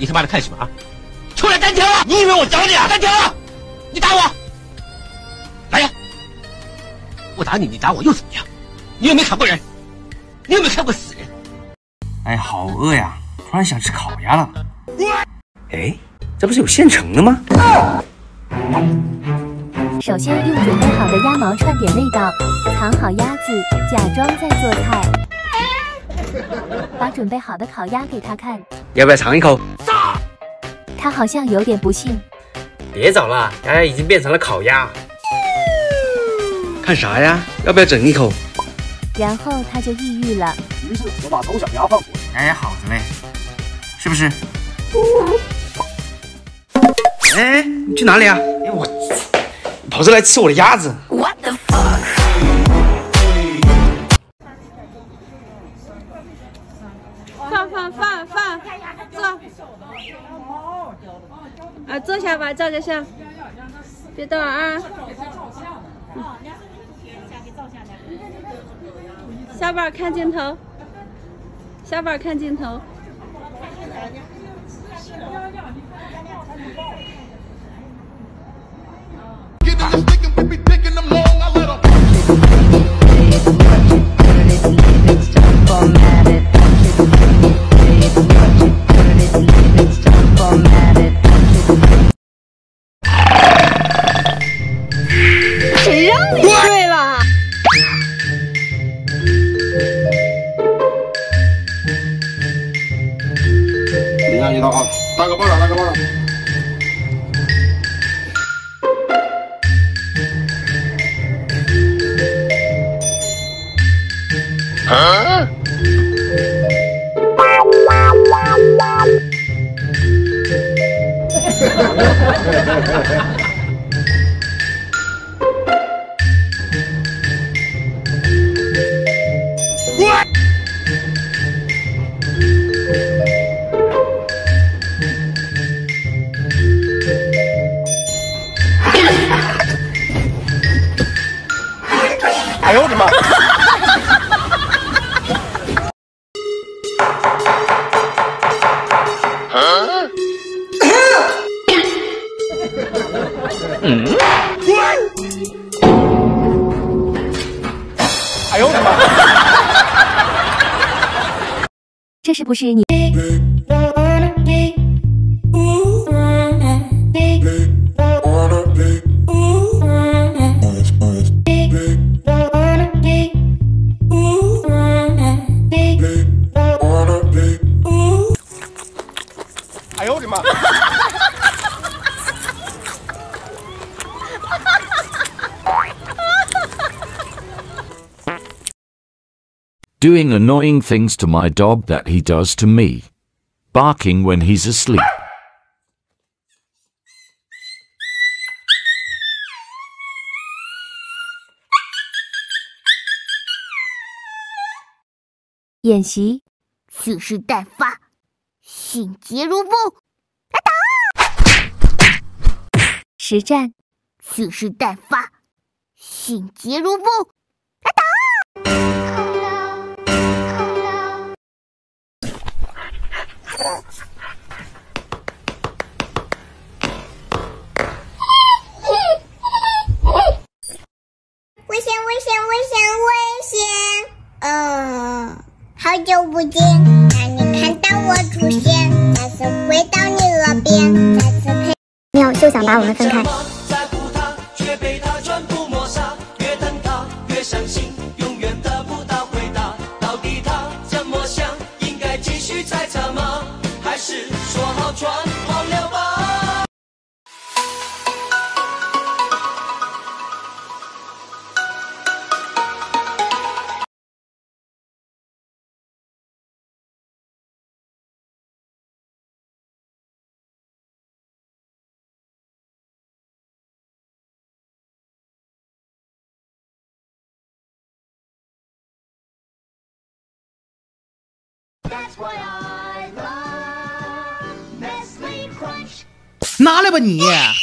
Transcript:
你他妈的看什么啊？出来单挑啊！你以为我找你啊？单挑啊！你打我！来呀！我打你，你打我又怎么样？你有没有砍过人？你有没有看过死人？ 哎，好饿呀！突然想吃烤鸭了。哎，这不是有现成的吗？ 首先用准备好的鸭毛串点味道，藏好鸭子，假装在做菜。把准备好的烤鸭给他看， 要不要尝一口？ 他好像有点不信。 别找了，鸭鸭已经变成了烤鸭。看啥呀？要不要整一口？ 然后他就抑郁了。 于是我把丑小鸭放火。 鸭鸭好着嘞，是不是？哎，你去哪里啊？哎，我跑这来吃我的鸭子。 What the fuck？ 放，坐。啊，坐下吧，照个相，别动啊。小宝看镜头，小宝看镜头。谁让你睡了？ 等下一套啊，打个包掌，打个包掌。啊！哎呦我的妈！哎呦我的妈！ 这是不是你？ 哎呦我的妈！ Doing annoying things to my dog that he does to me. Barking when he's asleep. 演习， 蓄势待发，迅捷如风。 实战， 蓄势待发，迅捷如风。 危险！好久不见，让你看到我出现，再次回到你耳边，再次陪。 喵就想把我们分开。 在乎他，却被他全部抹杀，越疼他越伤心，永远得不到回答。到底他怎么想？应该继续猜测吗？还是说好全忘了吧？ 拿来吧你！